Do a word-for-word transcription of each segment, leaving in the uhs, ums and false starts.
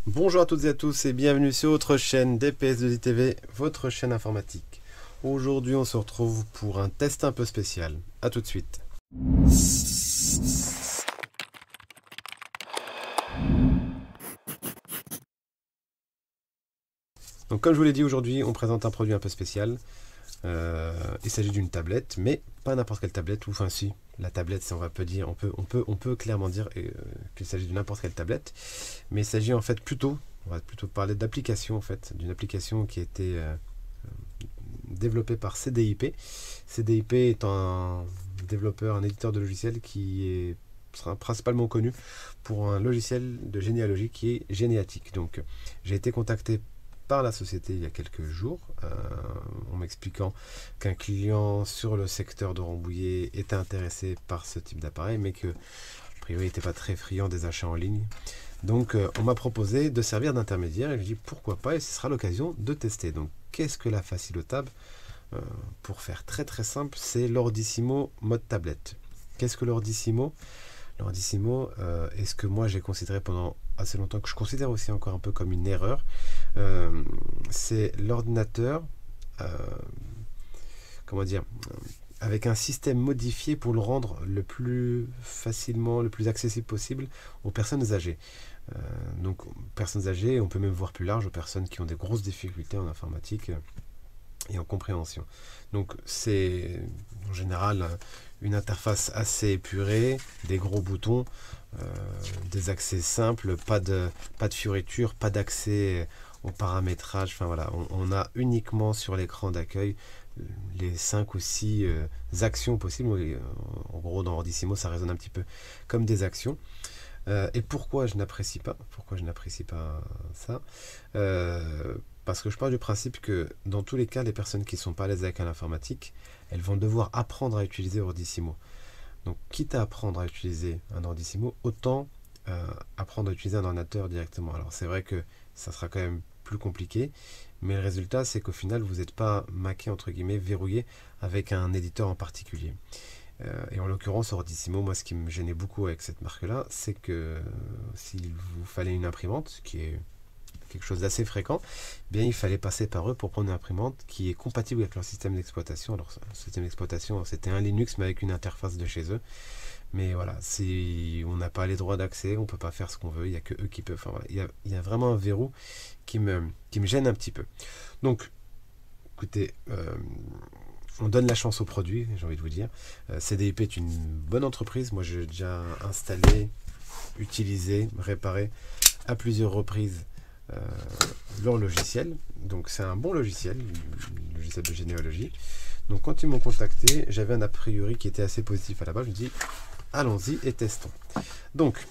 Bonjour à toutes et à tous et bienvenue sur votre chaîne D P S deux I T V, votre chaîne informatique. Aujourd'hui on se retrouve pour un test un peu spécial. A tout de suite. Donc comme je vous l'ai dit, aujourd'hui on présente un produit un peu spécial. Euh, il s'agit d'une tablette, mais pas n'importe quelle tablette, ou enfin si, la tablette, ça on va peut dire, on peut, on peut, on peut clairement dire euh, qu'il s'agit de n'importe quelle tablette, mais il s'agit en fait plutôt, on va plutôt parler d'application en fait, d'une application qui a été euh, développée par C D I P. C D I P est un développeur, un éditeur de logiciels qui est sera principalement connu pour un logiciel de généalogie qui est Généatique. Donc j'ai été contacté par la société il y a quelques jours euh, en m'expliquant qu'un client sur le secteur de Rambouillet était intéressé par ce type d'appareil, mais que a priori il n'était pas très friand des achats en ligne. Donc euh, on m'a proposé de servir d'intermédiaire et je dis pourquoi pas, et ce sera l'occasion de tester. Donc qu'est-ce que la Facilotable? euh, Pour faire très très simple, c'est l'Ordissimo mode tablette. Qu'est-ce que l'Ordissimo? L'Ordissimo euh, est ce que moi j'ai considéré pendant assez longtemps, que je considère aussi encore un peu comme une erreur. Euh, c'est l'ordinateur, euh, comment dire, avec un système modifié pour le rendre le plus facilement, le plus accessible possible aux personnes âgées. Euh, donc, personnes âgées, on peut même voir plus large, aux personnes qui ont des grosses difficultés en informatique et en compréhension. Donc, c'est en général une interface assez épurée, des gros boutons, euh, des accès simples, pas de, pas de fioritures, pas d'accès au paramétrage. Enfin voilà, on, on a uniquement sur l'écran d'accueil les cinq ou six euh, actions possibles. En gros, dans Ordissimo, ça résonne un petit peu comme des actions. Euh, et pourquoi je n'apprécie pas Pourquoi je n'apprécie pas ça euh, Parce que je pars du principe que dans tous les cas, les personnes qui ne sont pas à l'aise avec l'informatique, elles vont devoir apprendre à utiliser Ordissimo. Donc, quitte à apprendre à utiliser un Ordissimo, autant euh, apprendre à utiliser un ordinateur directement. Alors, c'est vrai que ça sera quand même plus compliqué, mais le résultat, c'est qu'au final, vous n'êtes pas maqué, entre guillemets, verrouillé avec un éditeur en particulier. Euh, et en l'occurrence, Ordissimo, moi, ce qui me gênait beaucoup avec cette marque-là, c'est que euh, s'il vous fallait une imprimante, ce qui est quelque chose d'assez fréquent, eh bien il fallait passer par eux pour prendre une imprimante qui est compatible avec leur système d'exploitation. Alors, le système d'exploitation, c'était un Linux, mais avec une interface de chez eux. Mais voilà, on n'a pas les droits d'accès, on ne peut pas faire ce qu'on veut, il n'y a que eux qui peuvent. Enfin, voilà, il, y a, il y a vraiment un verrou qui me, qui me gêne un petit peu. Donc, écoutez, euh, on donne la chance au produit, j'ai envie de vous dire. Euh, C D I P est une bonne entreprise. Moi, j'ai déjà installé, utilisé, réparé à plusieurs reprises euh, leur logiciel. Donc, c'est un bon logiciel, le logiciel de généalogie. Donc, quand ils m'ont contacté, j'avais un a priori qui était assez positif à la base. Je me dis, allons-y et testons. Donc,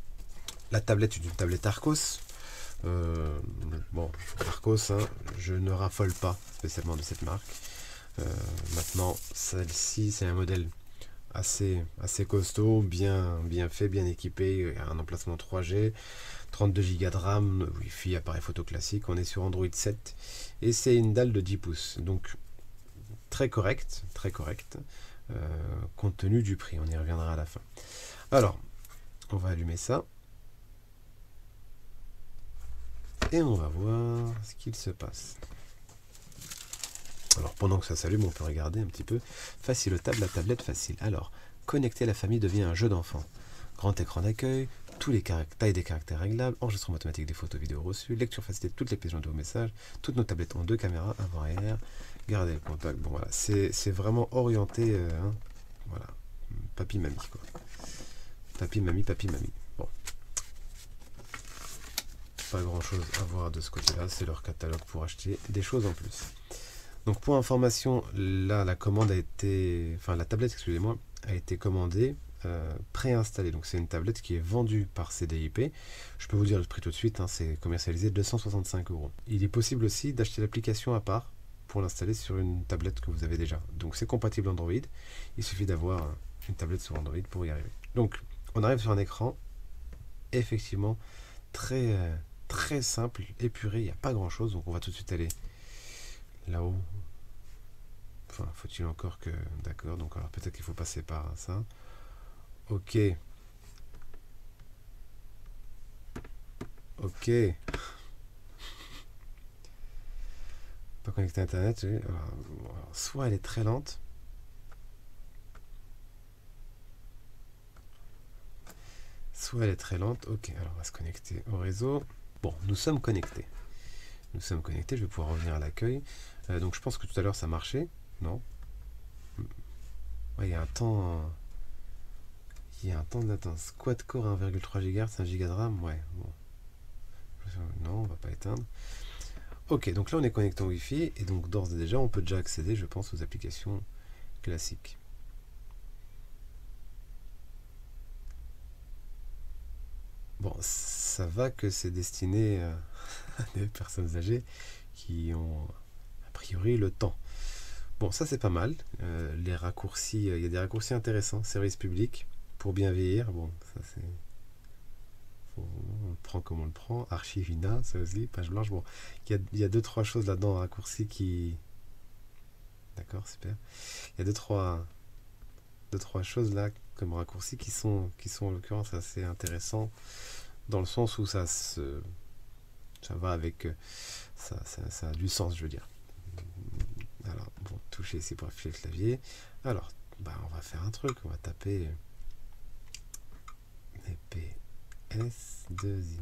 la tablette est une tablette Archos. Euh, bon, Archos, hein, je ne raffole pas spécialement de cette marque. Euh, maintenant, celle-ci, c'est un modèle assez, assez costaud, bien, bien fait, bien équipé, un emplacement trois G, trente-deux giga de RAM, Wi-Fi, appareil photo classique. On est sur Android sept et c'est une dalle de dix pouces. Donc, très correct, très correct, euh, compte tenu du prix. On y reviendra à la fin. Alors, on va allumer ça. Et on va voir ce qu'il se passe. Alors pendant que ça s'allume, on peut regarder un petit peu. Facilotable, la tablette facile. Alors, connecter la famille devient un jeu d'enfant. Grand écran d'accueil, tous les tailles des caractères réglables, enregistrement automatique des photos vidéo reçues, lecture facilitée de toutes les pièces de vos messages, toutes nos tablettes ont deux caméras, avant-arrière, garder le contact. Bon voilà, c'est vraiment orienté, euh, hein, voilà, papy mamie quoi. Papy mamie, papy mamie. Bon. Pas grand chose à voir de ce côté-là, c'est leur catalogue pour acheter des choses en plus. Donc pour information, là la commande a été, enfin la tablette, excusez-moi, a été commandée, euh, préinstallée. Donc c'est une tablette qui est vendue par C D I P. Je peux vous dire le prix tout de suite, hein, c'est commercialisé deux cent soixante-cinq euros. Il est possible aussi d'acheter l'application à part pour l'installer sur une tablette que vous avez déjà. Donc c'est compatible Android. Il suffit d'avoir une tablette sur Android pour y arriver. Donc on arrive sur un écran, effectivement très euh, très simple, épuré. Il n'y a pas grand chose. Donc on va tout de suite aller là-haut. Enfin, faut-il encore que... D'accord, donc alors peut-être qu'il faut passer par ça. Ok. Ok. Pas connecté à Internet. Alors, alors, soit elle est très lente. Soit elle est très lente. Ok, alors on va se connecter au réseau. Bon, nous sommes connectés. Nous sommes connectés. Je vais pouvoir revenir à l'accueil. Euh, donc je pense que tout à l'heure ça marchait. Non. Ouais, il y a un temps. Il y a un temps de latence. Quad-core un virgule trois gigahertz, un giga de RAM. Ouais, bon. Non, on va pas éteindre. Ok, donc là on est connecté au Wi-Fi. Et donc d'ores et déjà, on peut déjà accéder, je pense, aux applications classiques. Bon, ça va que c'est destiné à des personnes âgées qui ont a priori le temps. Bon, ça c'est pas mal. Euh, les raccourcis, il y a des raccourcis intéressants. Service public, pour bien vieillir. Bon, ça c'est... On le prend comme on le prend. Archivina, ça aussi, page blanche. Bon, il y a, il y a deux, trois choses là-dedans, raccourcis qui... D'accord, super. Il y a deux, trois, deux, trois choses là comme raccourcis qui sont, qui sont en l'occurrence assez intéressants dans le sens où ça se... ça va avec... Ça, ça, ça a du sens, je veux dire. Alors, bon, toucher ici pour afficher le clavier. Alors, bah, on va faire un truc. On va taper P S deux I.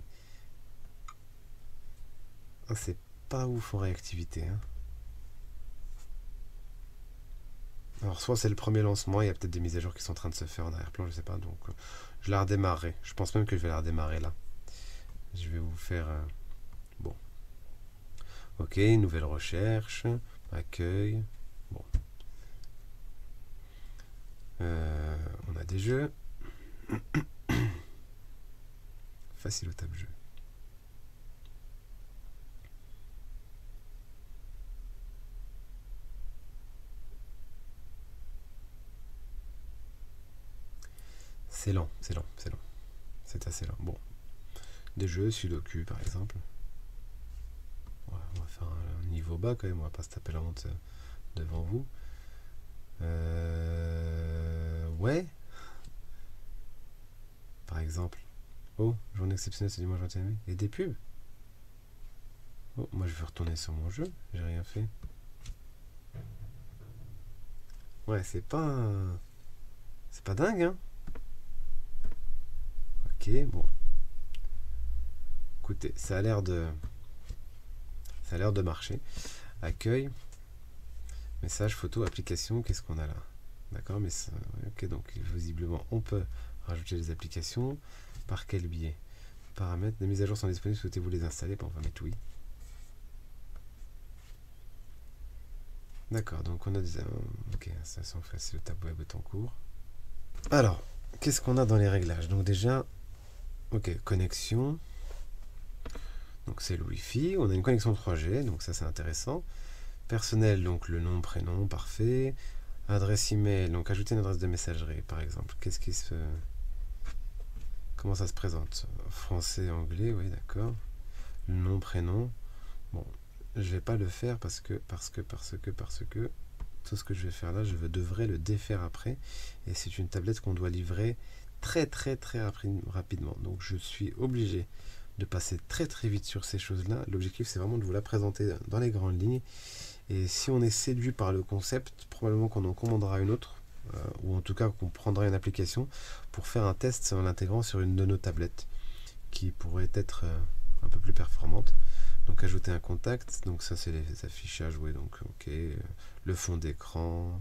Ah, c'est pas ouf en réactivité. Hein. Alors, soit c'est le premier lancement, il y a peut-être des mises à jour qui sont en train de se faire en arrière-plan, je sais pas. Donc, euh, je la redémarrerai. Je pense même que je vais la redémarrer là. Je vais vous faire... Euh, bon. Ok, nouvelle recherche. Accueil. Bon. Euh, on a des jeux. Facile au tape-jeu. C'est lent, c'est lent, c'est lent. C'est assez lent. Bon. Des jeux, Sudoku par exemple. Ouais, on va faire un niveau bas quand même, on va pas se taper la honte devant vous. Euh... Ouais. Par exemple. Oh, journée exceptionnelle ce dimanche vingt et un mai. Et des pubs. Oh, moi je vais retourner sur mon jeu, j'ai rien fait. Ouais, c'est pas... C'est pas dingue, hein. Ok, bon. Écoutez, ça a l'air de... Ça a l'air de marcher. Accueil. Message, photo, application, qu'est-ce qu'on a là? D'accord, mais ça... ok, donc visiblement on peut rajouter des applications. Par quel biais? Paramètres, les mises à jour sont disponibles, souhaitez-vous les installer? Bon, on va mettre oui. D'accord, donc on a des... Ok, installation facile, le tab web est en cours. Alors, qu'est-ce qu'on a dans les réglages? Donc déjà, ok, connexion. Donc c'est le Wi-Fi, on a une connexion trois G, donc ça c'est intéressant. Personnel, donc le nom, prénom, parfait. Adresse email, donc ajouter une adresse de messagerie par exemple. Qu'est-ce qui se... Comment ça se présente? Français, anglais, oui d'accord. Le nom, prénom. Bon, je vais pas le faire parce que, parce que, parce que, parce que, tout ce que je vais faire là, je devrais le défaire après. Et c'est une tablette qu'on doit livrer très très très rapidement. Donc je suis obligé de passer très très vite sur ces choses-là. L'objectif c'est vraiment de vous la présenter dans les grandes lignes. Et si on est séduit par le concept, probablement qu'on en commandera une autre, euh, ou en tout cas qu'on prendra une application pour faire un test en l'intégrant sur une de nos tablettes qui pourrait être euh, un peu plus performante. Donc ajouter un contact, donc ça c'est les affichages, oui, donc ok, le fond d'écran,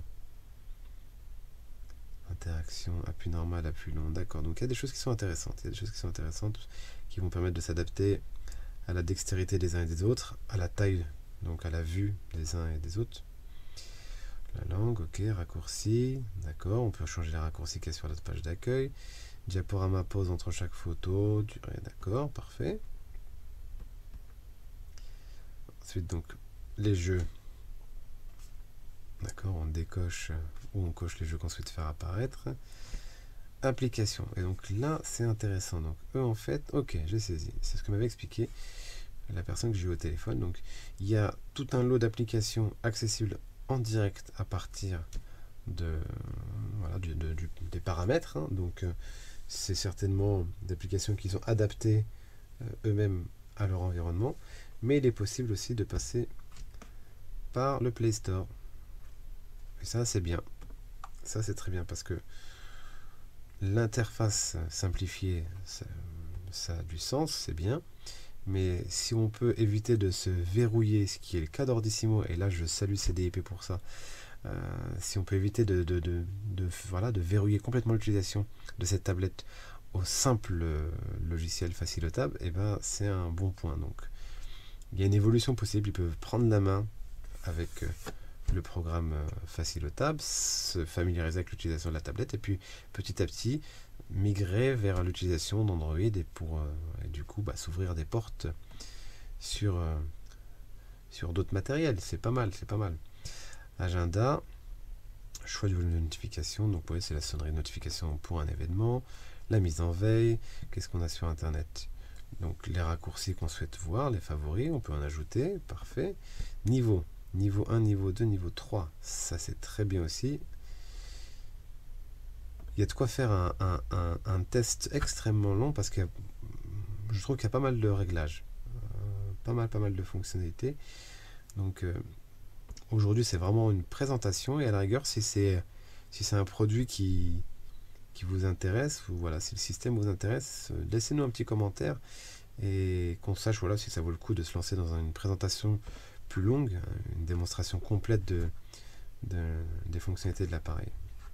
interaction, appui normal, appui long, d'accord, donc il y a des choses qui sont intéressantes, il y a des choses qui sont intéressantes qui vont permettre de s'adapter à la dextérité des uns et des autres, à la taille, donc à la vue des uns et des autres. La langue, ok, raccourci, d'accord, on peut changer les raccourcis qu'il y a sur notre page d'accueil. Diaporama pause entre chaque photo, durée, d'accord, parfait. Ensuite, donc, les jeux. D'accord, on décoche ou on coche les jeux qu'on souhaite faire apparaître. Application. Et donc là, c'est intéressant. Donc, eux, en fait, ok, j'ai saisi. C'est ce que m'avait expliqué la personne que j'ai eu au téléphone. Donc, il y a tout un lot d'applications accessibles en direct à partir de, voilà, du, de, du, des paramètres. Hein. Donc, euh, c'est certainement des applications qui sont adaptées euh, eux-mêmes à leur environnement. Mais il est possible aussi de passer par le Play Store. Et ça, c'est bien. Ça, c'est très bien parce que l'interface simplifiée, ça, ça a du sens, c'est bien. Mais si on peut éviter de se verrouiller, ce qui est le cas d'Ordissimo, et là, je salue C D I P pour ça, euh, si on peut éviter de, de, de, de, voilà, de verrouiller complètement l'utilisation de cette tablette au simple logiciel Facilotable, et ben, c'est un bon point. Donc, il y a une évolution possible. Ils peuvent prendre la main avec le programme Facilotable, se familiariser avec l'utilisation de la tablette, et puis petit à petit migrer vers l'utilisation d'Android et pour euh, et du coup bah, s'ouvrir des portes sur euh, sur d'autres matériels. C'est pas mal, c'est pas mal. Agenda, choix de volume de notification. Donc, vous voyez, c'est la sonnerie de notification pour un événement. La mise en veille. Qu'est-ce qu'on a sur Internet? Donc, les raccourcis qu'on souhaite voir, les favoris, on peut en ajouter. Parfait. Niveau. Niveau un, niveau deux, niveau trois. Ça, c'est très bien aussi. Il y a de quoi faire un, un, un, un test extrêmement long parce que je trouve qu'il y a pas mal de réglages. Euh, pas mal, pas mal de fonctionnalités. Donc, euh, aujourd'hui, c'est vraiment une présentation et à la rigueur, si c'est si c'est un produit qui, qui vous intéresse, ou voilà, si le système vous intéresse, laissez-nous un petit commentaire et qu'on sache voilà, si ça vaut le coup de se lancer dans une présentation plus longue, une démonstration complète de, de, des fonctionnalités de l'appareil.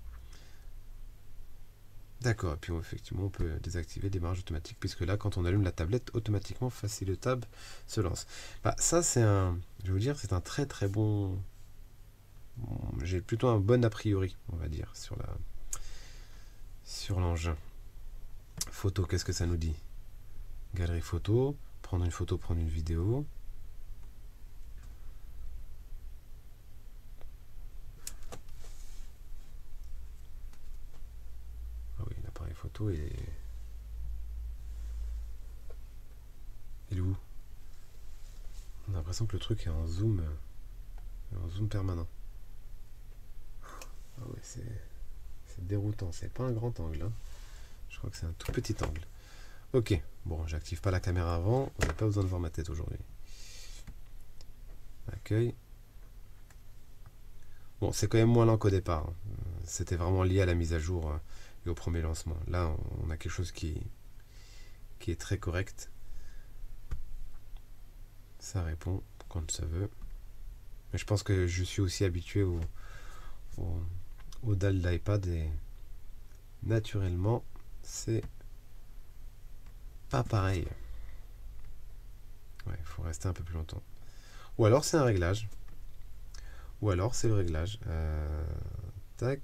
D'accord, et puis effectivement on peut désactiver le démarrage automatique, puisque là quand on allume la tablette, automatiquement Facilotable se lance. Bah, ça c'est un, je vais vous dire, c'est un très très bon, bon j'ai plutôt un bon a priori, on va dire, sur la sur l'engin. Photo, qu'est-ce que ça nous dit? Galerie photo, prendre une photo, prendre une vidéo. Photo et il est où? On a l'impression que le truc est en zoom en zoom permanent. Ah ouais, c'est déroutant, c'est pas un grand angle hein. Je crois que c'est un tout petit angle. Ok, bon, j'active pas la caméra avant, on n'a pas besoin de voir ma tête aujourd'hui. Accueil. Bon, c'est quand même moins lent qu'au départ, hein. C'était vraiment lié à la mise à jour et au premier lancement. Là, on a quelque chose qui, qui est très correct. Ça répond quand ça veut. Mais je pense que je suis aussi habitué au, au, au D A L d'iPad et naturellement, c'est pas pareil. Ouais, il faut rester un peu plus longtemps. Ou alors c'est un réglage. Ou alors c'est le réglage. Euh, tac.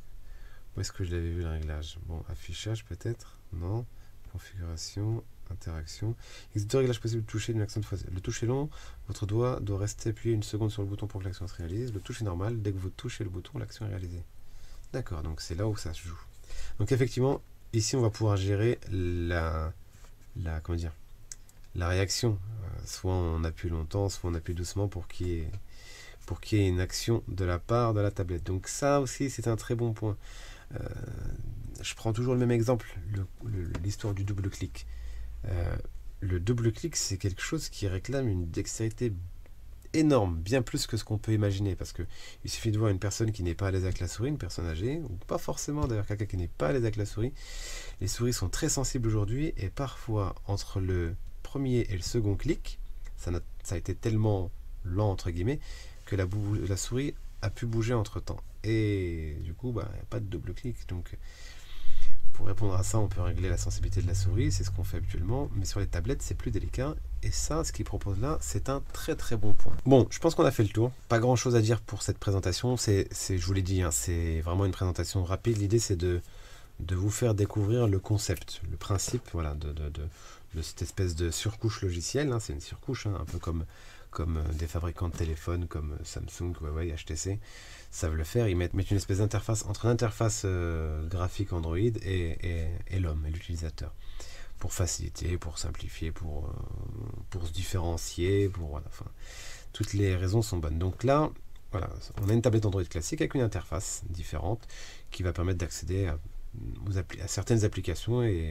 Où est-ce que je l'avais vu le réglage? Bon, affichage peut-être? Non. Configuration, interaction. Il existe deux réglages possibles de toucher d'une action de fois. Le toucher long, votre doigt doit rester appuyé une seconde sur le bouton pour que l'action se réalise. Le toucher normal, dès que vous touchez le bouton, l'action est réalisée. D'accord, donc c'est là où ça se joue. Donc effectivement, ici on va pouvoir gérer la, la, comment dire, la réaction. Euh, soit on appuie longtemps, soit on appuie doucement pour qu'il y ait, pour qu'il y ait une action de la part de la tablette. Donc ça aussi c'est un très bon point. Euh, je prends toujours le même exemple, l'histoire du double clic. Euh, le double clic, c'est quelque chose qui réclame une dextérité énorme, bien plus que ce qu'on peut imaginer, parce que il suffit de voir une personne qui n'est pas à l'aise avec la souris, une personne âgée, ou pas forcément d'ailleurs quelqu'un qui n'est pas à l'aise avec la souris. Les souris sont très sensibles aujourd'hui, et parfois entre le premier et le second clic, ça, a, ça a été tellement lent entre guillemets que la, la souris a pu bouger entre temps. Et du coup, bah, il n'y a pas de double clic. Donc, pour répondre à ça, on peut régler la sensibilité de la souris, c'est ce qu'on fait habituellement. Mais sur les tablettes, c'est plus délicat. Et ça, ce qu'il propose là, c'est un très très bon point. Bon, je pense qu'on a fait le tour. Pas grand chose à dire pour cette présentation. C'est, je vous l'ai dit, hein, c'est vraiment une présentation rapide. L'idée, c'est de, de vous faire découvrir le concept, le principe, voilà, de, de, de, de cette espèce de surcouche logicielle. Hein, c'est une surcouche, hein, un peu comme comme des fabricants de téléphones comme Samsung, Huawei, H T C savent le faire. Ils mettent, mettent une espèce d'interface entre l'interface euh, graphique Android et, et, et l'homme, et l'utilisateur, pour faciliter, pour simplifier, pour, euh, pour se différencier, pour voilà, enfin, toutes les raisons sont bonnes. Donc là, voilà, on a une tablette Android classique avec une interface différente qui va permettre d'accéder à, aux appli à certaines applications et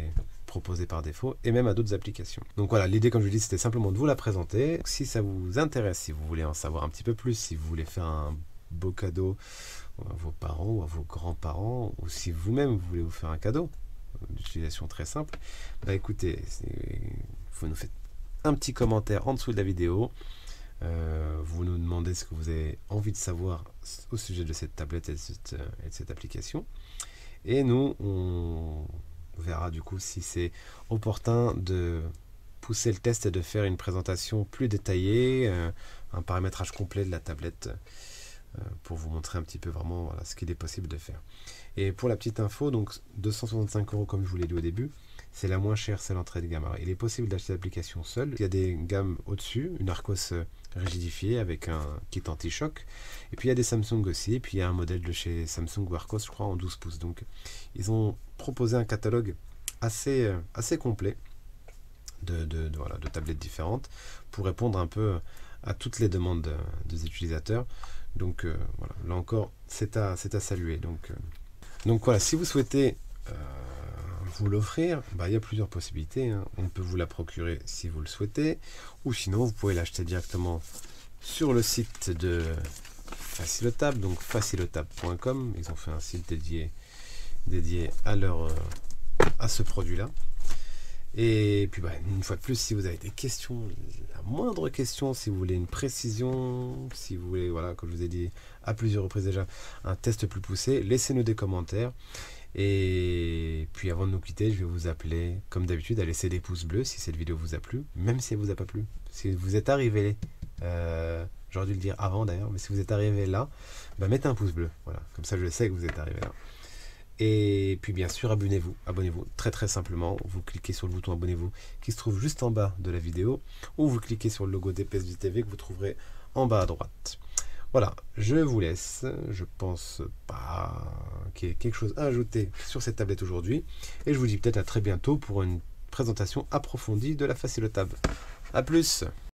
proposés par défaut, et même à d'autres applications. Donc voilà, l'idée, comme je vous dis, c'était simplement de vous la présenter. Si ça vous intéresse, si vous voulez en savoir un petit peu plus, si vous voulez faire un beau cadeau à vos parents ou à vos grands-parents, ou si vous-même vous voulez vous faire un cadeau d'utilisation très simple, bah écoutez, vous nous faites un petit commentaire en dessous de la vidéo. Euh, vous nous demandez ce que vous avez envie de savoir au sujet de cette tablette et de cette, et de cette application. Et nous, on verra du coup si c'est opportun de pousser le test et de faire une présentation plus détaillée, euh, un paramétrage complet de la tablette euh, pour vous montrer un petit peu vraiment voilà, ce qu'il est possible de faire. Et pour la petite info, donc deux cent soixante-cinq euros comme je vous l'ai dit au début, c'est la moins chère, c'est l'entrée de gamme. Alors, il est possible d'acheter l'application seule. Il y a des gammes au-dessus, une Arcos rigidifiée avec un kit anti-choc. Et puis il y a des Samsung aussi. Et puis il y a un modèle de chez Samsung ou Arcos, je crois, en douze pouces. Donc ils ont proposé un catalogue assez, assez complet de, de, de, voilà, de tablettes différentes pour répondre un peu à toutes les demandes de, des utilisateurs. Donc euh, voilà, là encore, c'est à, c'est à saluer. Donc, euh, donc voilà, si vous souhaitez euh, vous l'offrir, bah, il y a plusieurs possibilités, hein. On peut vous la procurer si vous le souhaitez, ou sinon vous pouvez l'acheter directement sur le site de Facilotable, donc facilotable point com. Ils ont fait un site dédié, dédié à, leur, euh, à ce produit-là. Et puis bah, une fois de plus, si vous avez des questions, la moindre question, si vous voulez une précision, si vous voulez, voilà, comme je vous ai dit à plusieurs reprises déjà, un test plus poussé, laissez-nous des commentaires. Et puis avant de nous quitter, je vais vous appeler, comme d'habitude, à laisser des pouces bleus si cette vidéo vous a plu, même si elle vous a pas plu. Si vous êtes arrivé, euh, j'aurais dû le dire avant d'ailleurs, mais si vous êtes arrivé là, bah mettez un pouce bleu. Voilà, comme ça je sais que vous êtes arrivé là. Et puis bien sûr, abonnez-vous, abonnez-vous très très simplement. Vous cliquez sur le bouton abonnez-vous qui se trouve juste en bas de la vidéo, ou vous cliquez sur le logo D P S V T V que vous trouverez en bas à droite. Voilà, je vous laisse. Je pense pas qu'il y ait quelque chose à ajouter sur cette tablette aujourd'hui. Et je vous dis peut-être à très bientôt pour une présentation approfondie de la Facilotable. A plus!